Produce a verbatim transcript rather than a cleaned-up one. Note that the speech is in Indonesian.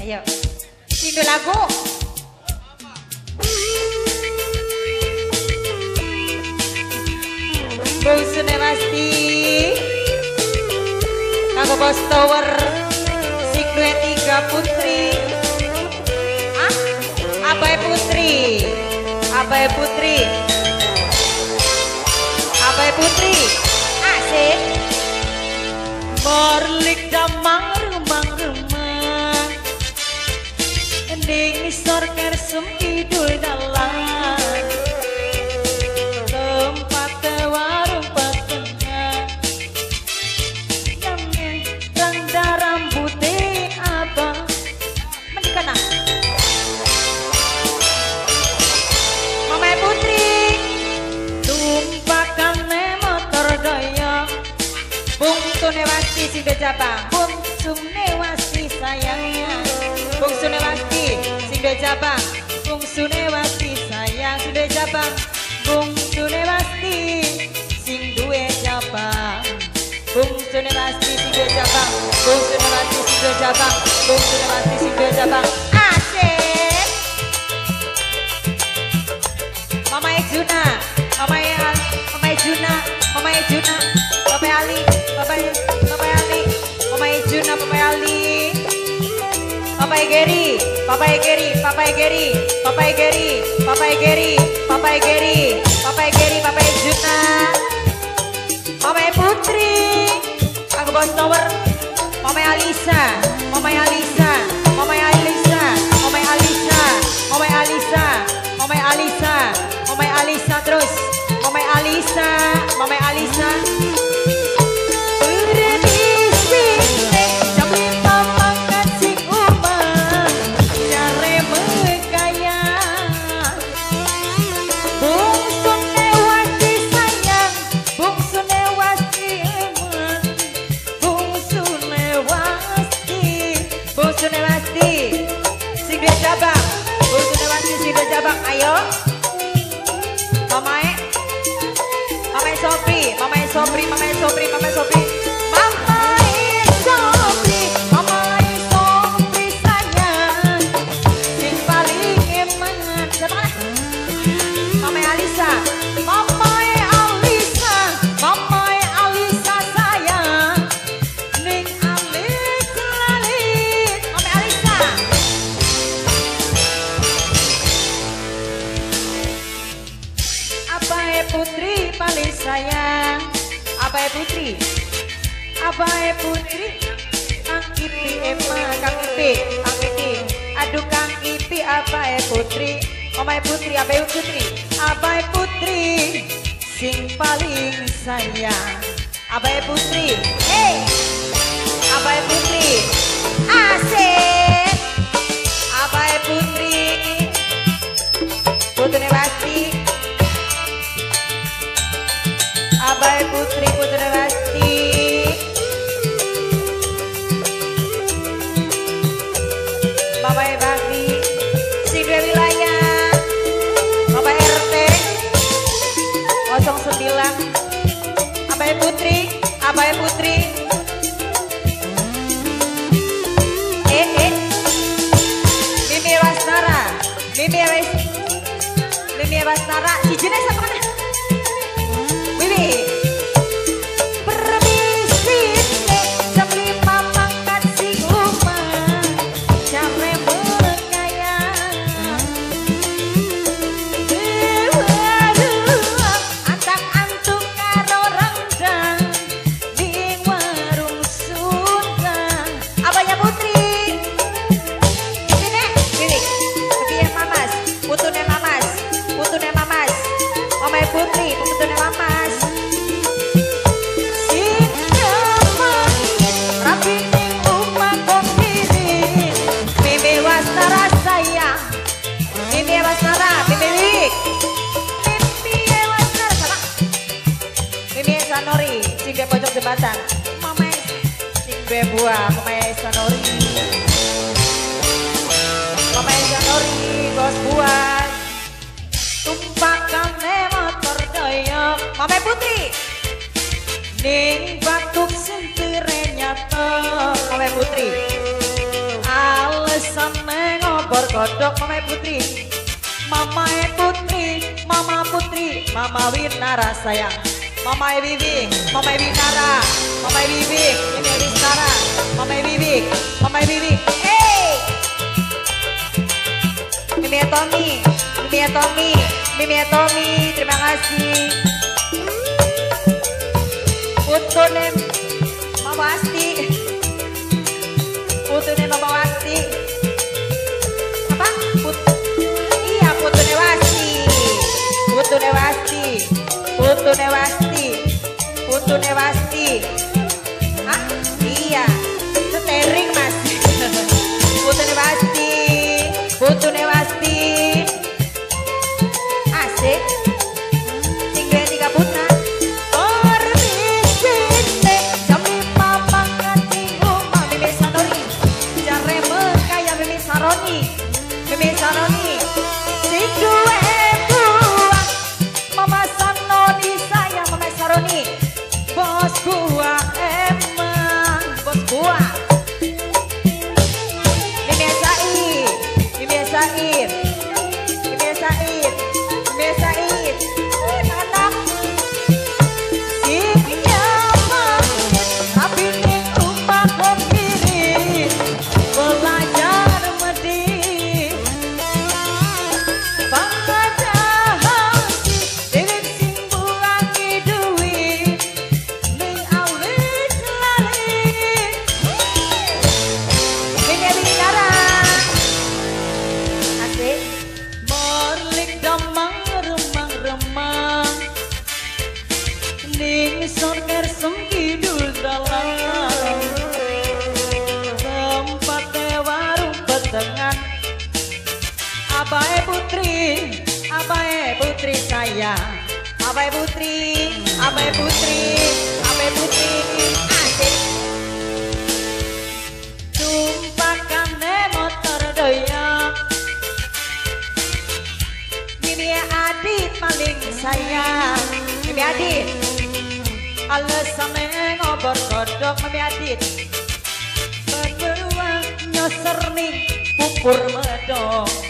Ayo. Sindu lagu. Bung Sune pasti. Kanggo Bos Tower. Sik dua tiga Putri. Ah? Abai Putri. Abai Putri. Abai Putri. Asik. Morlik damang remang-remang. Ending isor kersem kidul dalan. Tempat warung petengah. Yang rangda rambutnya abang. Mendikana. Mama Putri. Tumpakane motor doyong. Bung Sune Wasti sing Jabang. Bung Sune Wasti sayangnya. Bung Sune Wasti sing Jabang. Bung Sune Wasti sayang sing Jabang. Bung Sune Wasti sing duwe Jabang. Bung Sune Wasti sing Jabang. Bung Sune Wasti sing Jabang. Bung Sune Wasti sing Jabang. Asik. Mama Juna, Mama Al, Mama Juna, Mama Juna, Papa Ali, Papa Papa Ali, Mama Juna, Papa Ali. Papa Geri, Papa Geri, Papa Geri, Papa Geri, Papa Geri, Papa Geri, Papa Geri, Papa Juna. Mama Putri, aku Bos Tower. Mama Alisa, Mama Alisa, Mama Alisa, Mama Alisa, Mama Alisa, Mama Alisa, Mama Alisa terus. Mama Alisa, Mama Alisa. Ayo, Mamae, Mamae Sobri, Mamae Sobri, Mamae Sobri, Mamae Sobri, Mamae Sobri, Mamae Sobri sayang, sing paling eman, siapa? Mamae Alisa, Mamae Alisa, Mamae Alisa sayang, ning alit lalit, Mamae Alisa. Abai Putri paling sayang. Abai Putri, Abai Putri, Kang Ipi Emma, Kang Ipi, Kang Ipi, aduh Kang Ipi, Abai Putri, Omai Putri, Abai Putri, Abai Putri, sing paling sayang. Abai Putri, hey, Abai Putri, asik, Abai Putri, Putri Wasti. Abai Putri Putri Wasti. Bapak Bakti sing dua wilayah. Bapak R T nol sembilan. Abai Putri, Abai Putri. Eh eh. Mimi Wasnara, Mimi Wes, Mimi Wasnara. Izinnya sama mana? Putri, putune Mamas. Sinjaman, rapi ning umah kondiri. Mimi Wasnara sayang, Mimi Wasnara, Mimi Lik, Mimi Wasnara sama. Mimi Sanori, sing di pojok jembatan. Mama sing dua buah, Mama Sanori. Mama Sanori, bos buah. Tumpakane motor doyok. Mama Putri ning batuk sentere nyata. Mama Putri Alasan ngobor godok Mama Putri, Mama Putri, Mama Putri, Mama Winara sayang, Mama Bibi, Mama Winara, Mama Bibi, ini Winara, Mama Bibi, Mama Bibi, hey, Mimi Tommy, Mimi Tommy, Mimi Tommy, terima kasih. Putunem Mama Asti, Putunem Mama Asti, apa? Put, iya Putunem Asti, Putunem Asti, Putunem Asti, Putunem Asti, ah iya, setering mas, Putunem Asti, Putunem Asti, asik, tinggal tiga putna. Saroni, Mimi Saroni, si dua buah, Mama Sanoni sayang Mama Saroni, bos gua emang bos gua, Mimi Said, Mimi Said, Mimi Said, Mimi Said, anak si nyaman, tapi ning rumah komiri belajar. Sorker sengkidul dalam tempatnya warung petengan. Abai Putri, Abai Putri sayang, Abai Putri, Abai Putri, Abai Putri, asik. Tumpahkannya motor doyok, Mimi Adit paling sayang, Mimi Adit. Alasan ngobor godok Mami Adit, berdua nyoser nih pupur medok.